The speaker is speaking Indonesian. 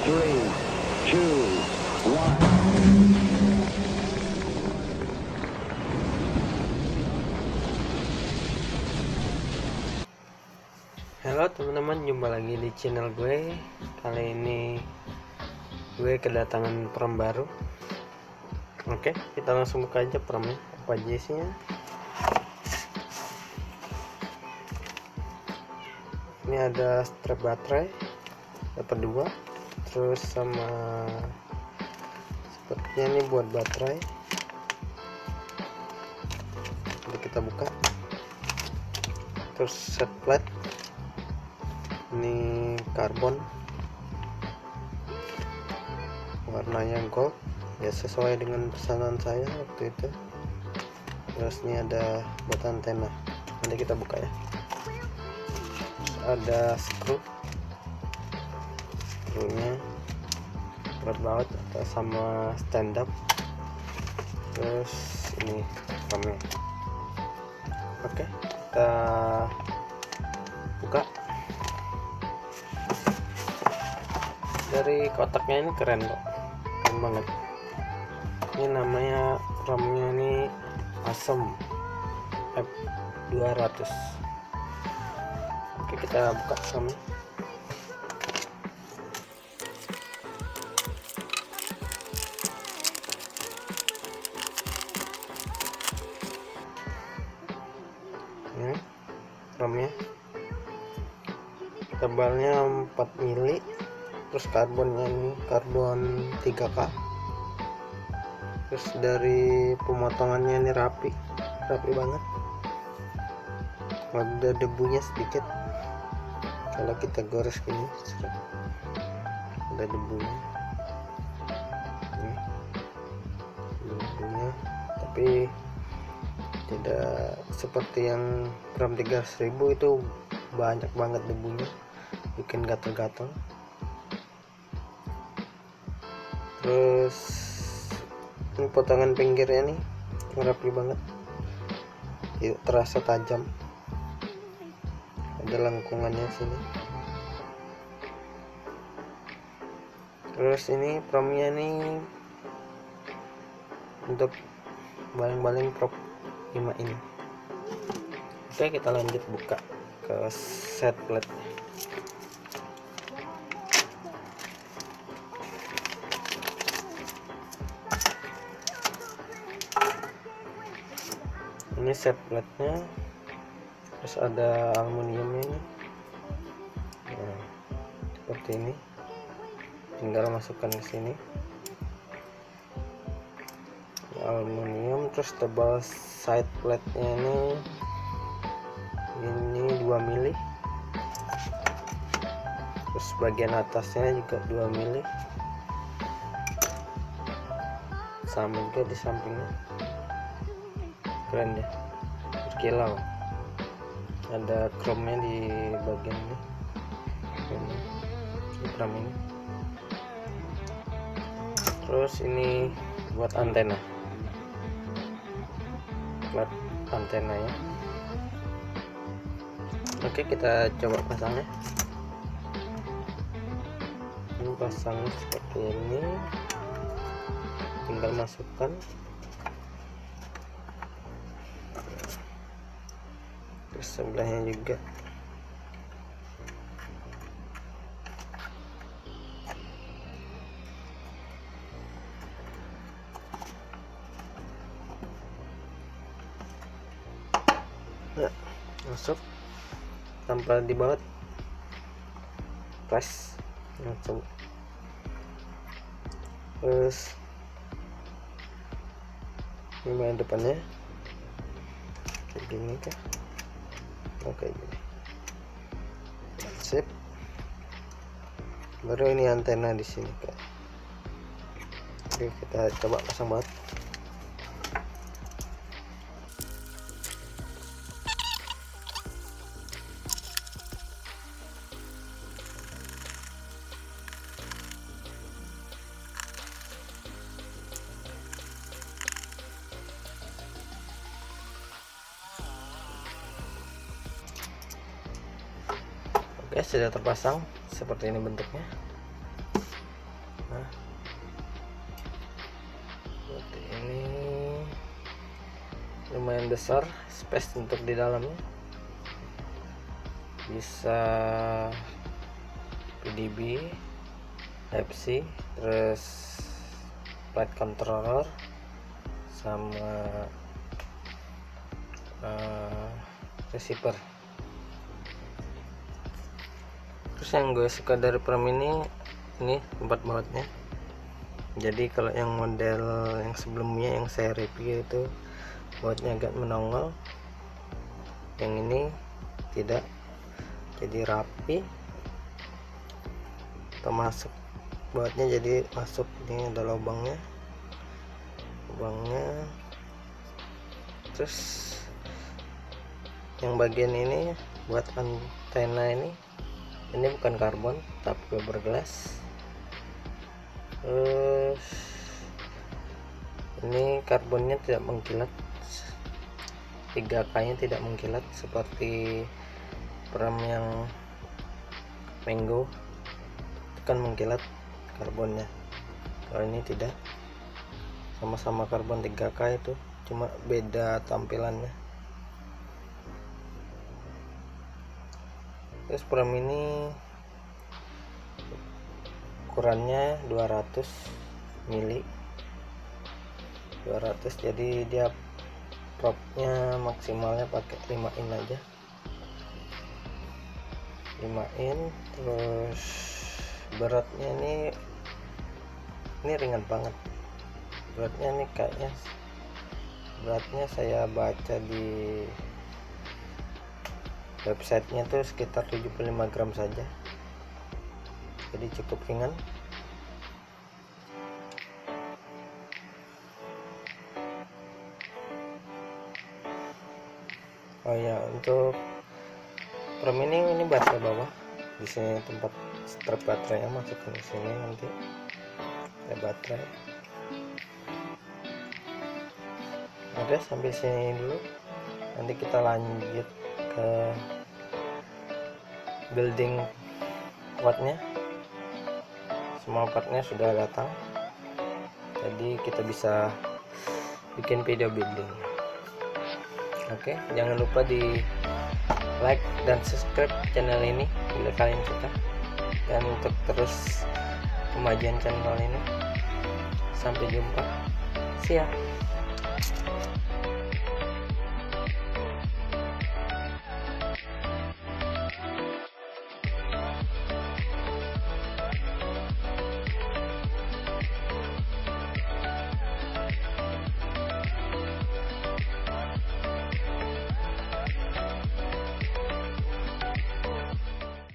3, 2, 1. Halo teman-teman, jumpa lagi di channel gue. Kali ini gue kedatangan prom baru. Oke, kita langsung buka aja promnya. Apa aja isinya? Ini ada strap baterai, dapat 2. Terus sama sepertinya ini buat baterai. Nanti kita buka. Terus set plate. Ini karbon, warnanya gold ya, sesuai dengan pesanan saya waktu itu. Terus ini ada buat antena, nanti kita buka ya. Terus ada skrunya berat banget atau sama stand up. Terus ini remnya. Oke, kita buka. Dari kotaknya ini keren kok, keren banget. Ini namanya RAM-nya ini Asom F200. Oke, kita buka RAM-nya. Ini RAM-nya, tebalnya 4 mili. Terus karbonnya ini karbon 3K. Terus dari pemotongannya ini rapi banget. Ada debunya sedikit, kalau kita gores gini ada debunya. Ini debunya, tapi tidak seperti yang RAM 3000 itu banyak banget debunya, bikin gatel-gatel. Terus ini potongan pinggirnya nih rapi banget, tidak terasa tajam. Ada lengkungannya sini. Terus ini promnya nih untuk baling-baling prop 5 ini. Oke, kita lanjut buka ke set plate. Ini set plate-nya, terus ada aluminiumnya ini. Nah, seperti ini, tinggal masukkan ke sini. Aluminium, terus tebal side plate-nya ini 2 mili. Terus bagian atasnya juga 2 mili. Sama juga di sampingnya. Keren ya, berkilau. Ada chrome-nya di bagian ini, chrome ini. Terus ini buat antena, buat antena ya. Oke, kita coba pasangnya. Ini pasangnya seperti ini, tinggal masukkan. Sebelahnya juga. Nah, masuk tanpa dibaut, press langsung. Terus ini main depannya kayak gini kah? Oke, gini. Sip. Baru ini antena di sini kak. Oke, kita coba pasang baut. Oke, sudah terpasang. Seperti ini bentuknya. lumayan besar space untuk di dalamnya, bisa PDB, Type-C, terus flight controller sama receiver. Terus yang gue suka dari Pram ini tempat bautnya. Jadi kalau yang model yang sebelumnya yang saya review itu bautnya agak menongol, yang ini tidak, jadi rapi. Kita masuk bautnya, jadi masuk, ini ada lubangnya. Terus yang bagian ini buat antena, ini bukan karbon tapi fiberglass. Terus ini karbonnya tidak mengkilat, 3K nya tidak mengkilat seperti Pram yang Mango itu kan mengkilat karbonnya. Kalau ini tidak, sama-sama karbon 3K itu, cuma beda tampilannya. Terus Pram ini ukurannya 200 mili, 200, jadi dia propnya maksimalnya pakai 5 in aja, 5 in. Terus beratnya ini ringan banget beratnya, nih kayaknya beratnya saya baca di websitenya tuh sekitar 75 gram saja, jadi cukup ringan. Oh ya, untuk Pram ini baterai bawah, di sini tempat strap baterainya, masukkan ke sini, nanti ada baterai. Oke, sampai sini dulu, nanti kita lanjut ke building partnya. Semua partnya sudah datang, jadi kita bisa bikin video building. Oke, jangan lupa di like dan subscribe channel ini bila kalian suka, dan untuk terus kemajuan channel ini. Sampai jumpa, see ya.